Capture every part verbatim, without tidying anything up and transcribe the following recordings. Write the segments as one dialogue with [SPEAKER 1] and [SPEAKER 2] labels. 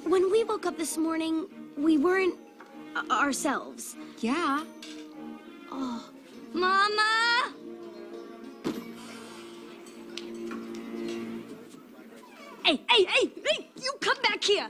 [SPEAKER 1] when we woke up this morning, we weren't ourselves.
[SPEAKER 2] Yeah.
[SPEAKER 1] Oh, Mama! Hey, hey, hey, hey! You come back here!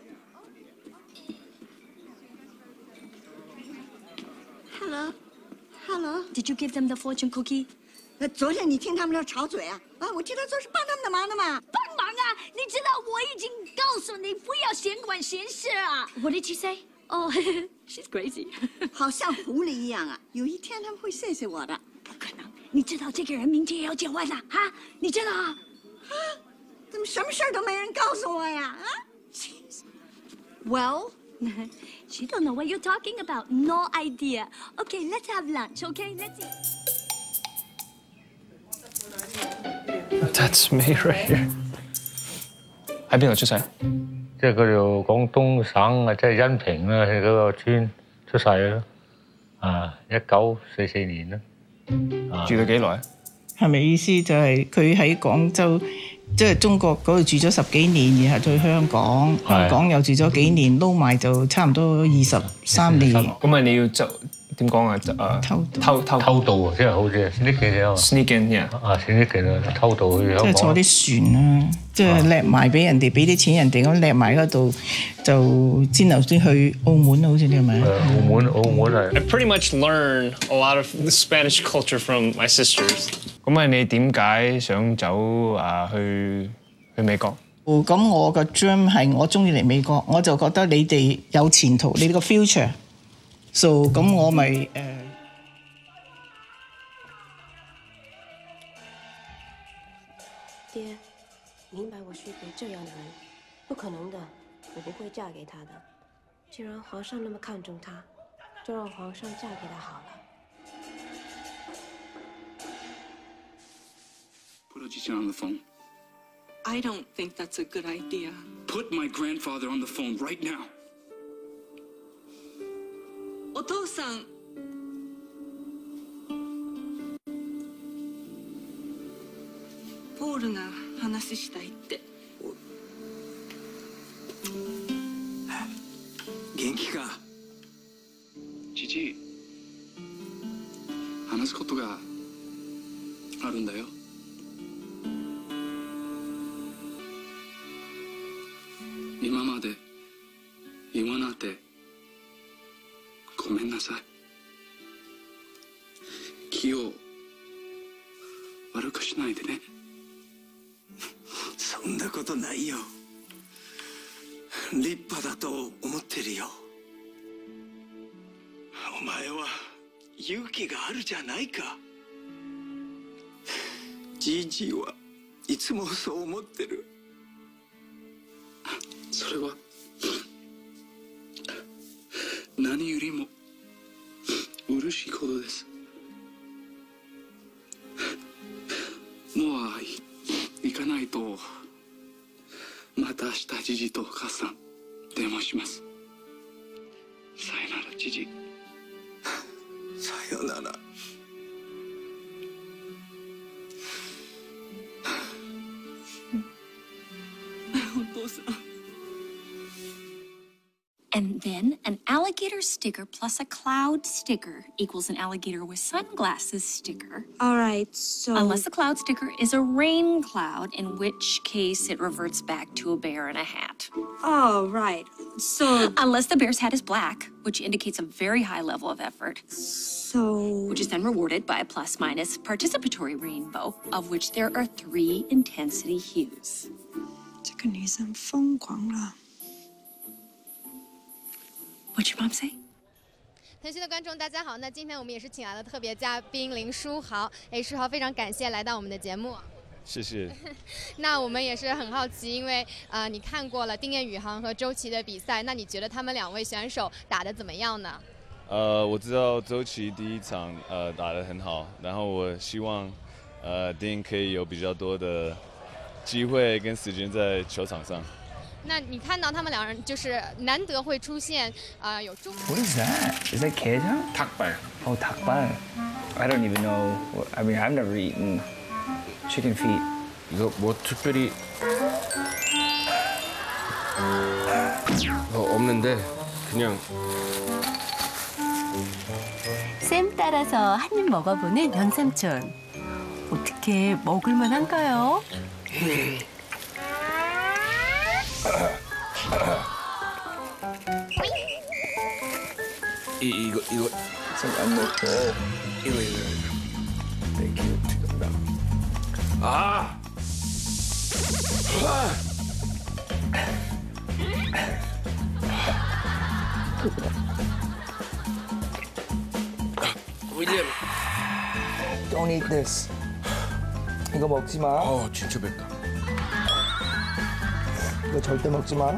[SPEAKER 1] Hello, hello. Did you give them the fortune cookie?
[SPEAKER 3] 昨天你听他们那吵嘴啊？啊，我记得这是帮他们的忙的嘛。
[SPEAKER 1] 帮忙啊！你知道我已经告诉你不要闲管闲事啊。What did you say? Oh, she's crazy.
[SPEAKER 3] 好像狐狸一样啊！有一天他们会谢谢我的。
[SPEAKER 1] 不可能！你知道这个人明天也要结婚了啊？你知道啊？
[SPEAKER 3] 啊，怎么什么事儿都没人告诉我呀？啊
[SPEAKER 1] ？Well, she don't know what you're talking about. No idea. Okay, let's have lunch. Okay, let's eat.
[SPEAKER 4] That's me right here. 喺邊度出世？
[SPEAKER 5] 即係佢哋廣東省啊，即係恩平啦，喺嗰個村出世咯。啊，一九四四年啦。
[SPEAKER 4] 住咗幾耐？
[SPEAKER 6] 係咪意思就係佢喺廣州，即係中國嗰度住咗十幾年，然後去香港，香港又住咗幾年，撈埋就差唔多二十三年。
[SPEAKER 4] 咁啊，你要就點講啊？誒偷偷偷
[SPEAKER 5] 偷渡啊，即係好似 sneak 啊
[SPEAKER 4] ，sneak in 嘅
[SPEAKER 5] 啊 sneak 啊，偷渡去香港。
[SPEAKER 6] 即係坐啲船啦，即係叻埋俾人哋，俾啲錢人哋咁叻埋嗰度，就先頭先去澳門啊，好似你係咪？
[SPEAKER 5] 澳門澳門係。
[SPEAKER 4] I pretty much learn a lot of the Spanish culture from my sisters。咁啊，你點解想走啊去去美國？
[SPEAKER 6] 咁我個 dream 係我中意嚟美國，我就覺得你哋有前途，你哋個 future。So 咁我咪誒。
[SPEAKER 7] 爹，明白我是一个这样的人，不可能的，我不会嫁给他的。既然皇上那么看重他，就让皇上嫁给他好了。
[SPEAKER 8] Put Oji-chan on the phone.
[SPEAKER 9] I don't think that's a good idea.
[SPEAKER 8] Put my grandfather on the phone right now.
[SPEAKER 9] お父さん。ポールが話したいって。
[SPEAKER 8] 元気か？父、話すことがあるんだよ。今まで言わなてごめんなさい。気を悪くしないでね。
[SPEAKER 10] そんなことないよ。立派だと思ってるよ。お前は勇気があるじゃないか。じいじはいつもそう思ってる。
[SPEAKER 8] それは何よりも嬉しいことです。もう行かないと。また明日じじとお母さん電話します。さよならじじ。
[SPEAKER 10] さよなら。
[SPEAKER 9] お父さん。
[SPEAKER 11] And then an alligator sticker plus a cloud sticker equals an alligator with sunglasses sticker.
[SPEAKER 7] All right, so...
[SPEAKER 11] Unless the cloud sticker is a rain cloud, in which case it reverts back to a bear in a hat.
[SPEAKER 7] Oh, right. So...
[SPEAKER 11] Unless the bear's hat is black, which indicates a very high level of effort.
[SPEAKER 7] So...
[SPEAKER 11] Which is then rewarded by a plus-minus participatory rainbow, of which there are three intensity hues.
[SPEAKER 7] 这个女生疯狂了。
[SPEAKER 11] What'd your mom say?
[SPEAKER 12] 腾讯的观众，大家好。那今天我们也是请来了特别嘉宾林书豪。哎，书豪，非常感谢来到我们的节目。
[SPEAKER 13] 谢谢。
[SPEAKER 12] 那我们也是很好奇，因为呃，你看过了丁彦雨航和周琦的比赛，那你觉得他们两位选手打得怎么样呢？
[SPEAKER 13] 呃，我知道周琦第一场呃打得很好，然后我希望呃丁可以有比较多的机会跟时间在球场上。
[SPEAKER 12] 那你看到他们两人就是难得会出现，呃，有中。
[SPEAKER 14] What is that? Is that kejang?
[SPEAKER 13] 닭발.
[SPEAKER 14] Oh, 닭발. I don't even know. What, I mean, I've never eaten chicken feet.
[SPEAKER 13] 이거 뭐 특별히
[SPEAKER 2] 어, 없는데 그냥.
[SPEAKER 15] 쌤 따라서 한 입 먹어보는 연삼촌. 어떻게 먹을만한가요?
[SPEAKER 2] 이 이거 이거
[SPEAKER 14] 안 먹고
[SPEAKER 2] 이거 이거 이렇게 지금 아. 윌리엄.
[SPEAKER 14] Don't eat this. 이거 먹지 마.
[SPEAKER 2] 어, 진짜 맵다.
[SPEAKER 14] 이거 절대 먹지 마.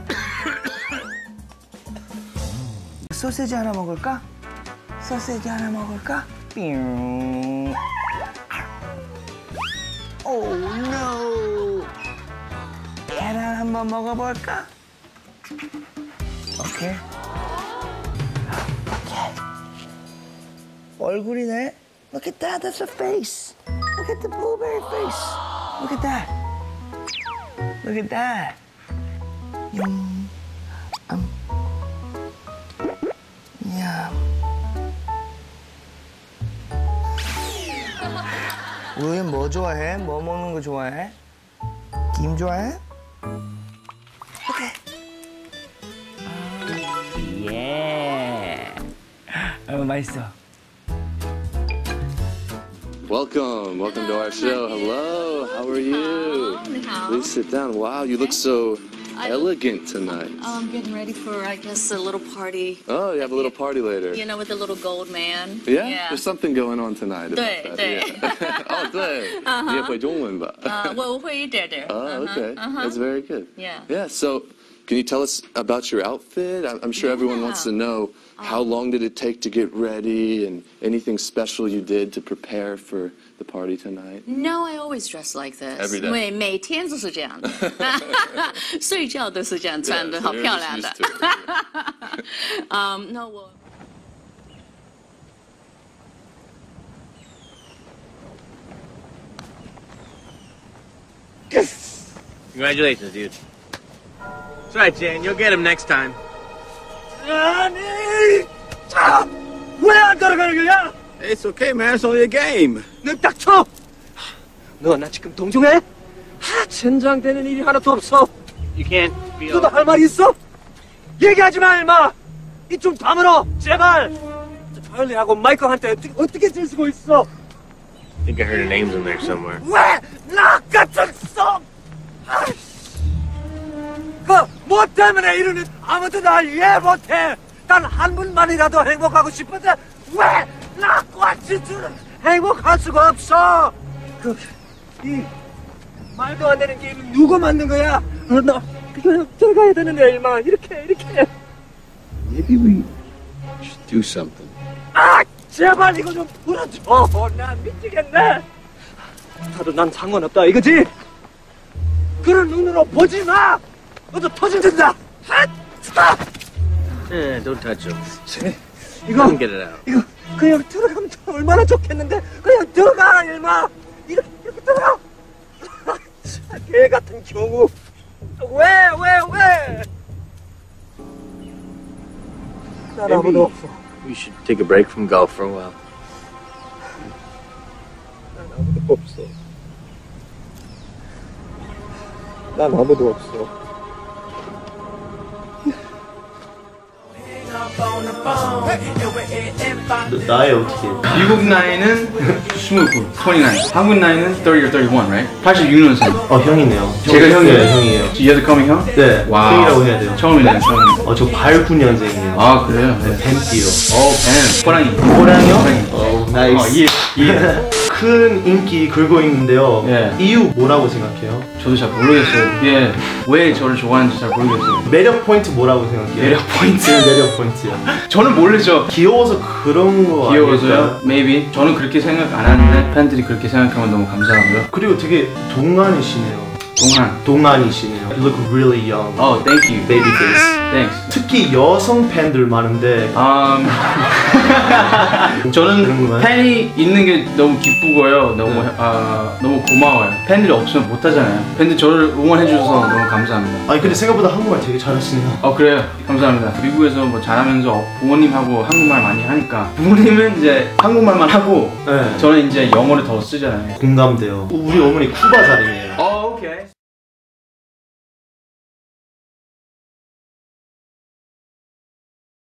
[SPEAKER 14] 소세지 하나 먹을까? 소세지 하나 먹을까? 삥. Oh no. 계란 한번 먹어볼까? 오케이. 오케이. 얼굴이네. Look at that. That's a face. Look at the blueberry face. Look at that. Look at that. Yum. Um. Yum. 우린 뭐 좋아해? 뭐 먹는 거 좋아해? 김 좋아해? 오케이. 예. 아, 맛있어.
[SPEAKER 16] Welcome, welcome to our show. Hello, how are you? Please sit down. Wow, you look so elegant tonight.
[SPEAKER 17] Oh, I'm getting ready for, I guess, a little party.
[SPEAKER 16] Oh, you have a little party later.
[SPEAKER 17] You know, with the little gold man.
[SPEAKER 16] Yeah?
[SPEAKER 17] Yeah.
[SPEAKER 16] There's something going on tonight about
[SPEAKER 17] 对
[SPEAKER 16] that.
[SPEAKER 17] 对
[SPEAKER 16] Yeah. Oh, 对，你也会中文吧？
[SPEAKER 17] 呃，我会一点点。
[SPEAKER 16] Oh, okay. That's very good.
[SPEAKER 17] Yeah.
[SPEAKER 16] Yeah, so can you tell us about your outfit? I'm I'm sure everyone wants to know how long did it take to get ready and anything special you did to prepare for the party tonight?
[SPEAKER 17] No, I always dress like this.
[SPEAKER 16] Every day.
[SPEAKER 17] 每每天都是这样的，睡觉都是这样穿的，
[SPEAKER 16] Yeah, so
[SPEAKER 17] 好
[SPEAKER 16] you're
[SPEAKER 17] 漂
[SPEAKER 16] just
[SPEAKER 17] 亮的
[SPEAKER 16] used to it.
[SPEAKER 17] 嗯，那我。
[SPEAKER 18] Congratulations, dude. That's right, Jane. You'll get him next time.
[SPEAKER 10] 아니! 자! 왜 안 따라가는 거야?
[SPEAKER 18] It's okay, man. It's only a game.
[SPEAKER 10] 너 닥쳐! 너 나 지금 동정해? 하, 젠장되는 일이 하나도 없어.
[SPEAKER 18] You can't feel.
[SPEAKER 10] 너도 할 말 있어? 얘기하지 마, 임마! 입 좀 다물어, 제발! 찰리하고 마이클한테 어떻게, 어떻게 질 수고 있어?
[SPEAKER 18] I think I heard her names in there somewhere.
[SPEAKER 10] 왜? 나 같은 썩! 그뭐 때문에 이러는 아무도 날 이해 못해. 단 한 분만이라도 행복하고 싶은데 왜 나과 지수는 행복할 수가 없어? 그 이 말도 안 되는 게임은 누가 만든 거야? 어, 나 그냥 들어가야 되는데 일마 이렇게 이렇게.
[SPEAKER 18] Maybe we should do something.
[SPEAKER 10] 아 제발 이거 좀 풀어줘. 나 미치겠네. 다들 난 상관없다 이거지? 그런 눈으로 보지 마. 너도 터진다. 핫! 스탑!
[SPEAKER 18] Eh, don't touch him.
[SPEAKER 10] 이거
[SPEAKER 18] Let him get it out.
[SPEAKER 10] 이거 그냥 들어가면 얼마나 좋겠는데 그냥 들어가 일마 이렇게 이렇게 들어가. 개 같은 경우 왜 왜 왜? 난 아무도 없어.
[SPEAKER 18] We should take a break from golf for a while.
[SPEAKER 10] 난 아무도 없어. 난 아무도 없어.
[SPEAKER 19] 나이 어떻게? 미국 나이는 스물구, 이십구. 한국 나이는 삼십 or thirty-one, right? 팔십육 년생.
[SPEAKER 20] 어 형이네요.
[SPEAKER 19] 제가 형이에요.
[SPEAKER 20] 형이에요.
[SPEAKER 19] 얘도 커밍 형?
[SPEAKER 20] 네.
[SPEAKER 19] 와.
[SPEAKER 20] 형이라고 해야 돼요.
[SPEAKER 19] 처음이네요. 처음.
[SPEAKER 20] 어 저 팔십구 년생이에요.
[SPEAKER 19] 아 그래요?
[SPEAKER 20] 네. 뱀띠요.
[SPEAKER 19] 어 뱀. 호랑이.
[SPEAKER 20] 호랑이요?
[SPEAKER 19] 호랑이.
[SPEAKER 20] 어 나이스.
[SPEAKER 19] 어, 예. 예.
[SPEAKER 20] 큰 인기 끌고 있는데요.
[SPEAKER 19] 예.
[SPEAKER 20] 이유 뭐라고 생각해요?
[SPEAKER 19] 저도 잘 모르겠어요. 예. 왜 저를 좋아하는지 잘 모르겠어요.
[SPEAKER 20] 매력 포인트 뭐라고 생각해요?
[SPEAKER 19] 매력 포인트?
[SPEAKER 20] 매력 포인트요.
[SPEAKER 19] 저는 모르죠.
[SPEAKER 20] 귀여워서 그런 거
[SPEAKER 19] 귀여워서요?
[SPEAKER 20] 아닐까요?
[SPEAKER 19] Maybe. 저는 그렇게 생각 안 하는데 팬들이 그렇게 생각하면 너무 감사하고요.
[SPEAKER 20] 그리고 되게 동안이시네요.
[SPEAKER 19] 동안.
[SPEAKER 20] 동안이시네요. You look really young.
[SPEAKER 19] Oh, thank you.
[SPEAKER 20] Baby face.
[SPEAKER 19] Thanks.
[SPEAKER 20] 특히 여성 팬들 많은데.
[SPEAKER 19] Um, 저는 팬이 있는 게 너무 기쁘고요. 너무
[SPEAKER 20] 네.
[SPEAKER 19] 아 너무 고마워요. 팬들이 없으면 못 하잖아요. 팬들 저를 응원해 주셔서 너무 감사합니다.
[SPEAKER 20] 아니 근데 생각보다 한국말 되게 잘하시네요.
[SPEAKER 19] 어 그래요. 감사합니다. 미국에서 뭐 잘하면서 부모님하고 한국말 많이 하니까 부모님은 이제 한국말만 하고
[SPEAKER 20] 네.
[SPEAKER 19] 저는 이제 영어를 더 쓰잖아요.
[SPEAKER 20] 공감돼요. 우리 어머니 쿠바 사람이에요.
[SPEAKER 19] 어